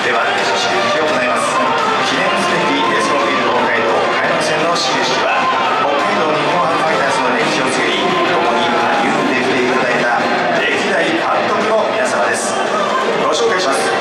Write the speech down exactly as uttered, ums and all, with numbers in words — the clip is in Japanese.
では始球式を行います。記念すべきエスコンフィールド北海道開幕戦の始球式は、北海道日本ハムファイターズの歴史を作り、共に歩んできていただいた歴代監督の皆様です。ご紹介します。